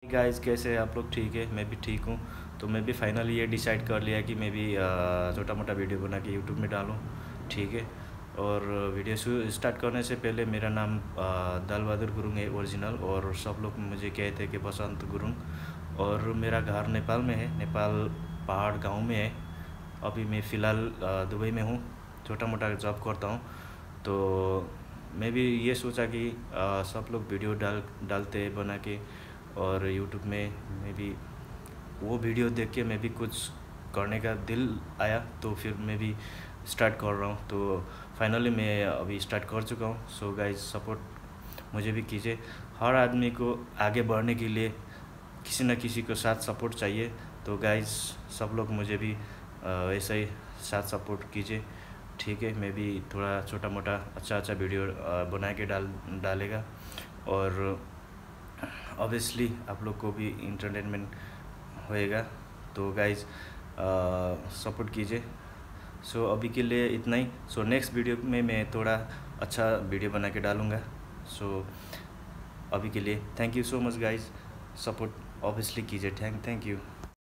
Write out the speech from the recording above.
Guys, कैसे हैं आप लोग? ठीक है, मैं भी ठीक हूँ। तो मैं भी फाइनली ये डिसाइड कर लिया कि मैं भी छोटा मोटा वीडियो बना के यूट्यूब में डालूँ। ठीक है। और वीडियो स्टार्ट करने से पहले मेरा नाम दल बहादुर गुरुंग है ओरिजिनल, और सब लोग मुझे कहते हैं कि बसंत गुरुंग। और मेरा घर नेपाल में है, नेपाल पहाड़ गांव में है। अभी मैं फ़िलहाल दुबई में हूँ, छोटा मोटा जॉब करता हूँ। तो मैं भी ये सोचा कि सब लोग वीडियो डालते बना के, और यूट्यूब में मैं भी वो वीडियो देख के मैं भी कुछ करने का दिल आया, तो फिर मैं भी स्टार्ट कर रहा हूँ। तो फाइनली मैं अभी स्टार्ट कर चुका हूँ। सो गाइज, सपोर्ट मुझे भी कीजिए। हर आदमी को आगे बढ़ने के लिए किसी न किसी को साथ सपोर्ट चाहिए। तो गाइज, सब लोग मुझे भी ऐसा ही साथ सपोर्ट कीजिए। ठीक है, मैं भी थोड़ा छोटा मोटा अच्छा वीडियो बना के डालेगा। और ऑब्वियसली आप लोग को भी इंटरटेनमेंट होएगा। तो गाइज, सपोर्ट कीजिए। सो अभी के लिए इतना ही। सो नेक्स्ट वीडियो में मैं थोड़ा अच्छा वीडियो बना के डालूँगा। सो अभी के लिए thank you so much guys. Support obviously कीजिए। Thank you.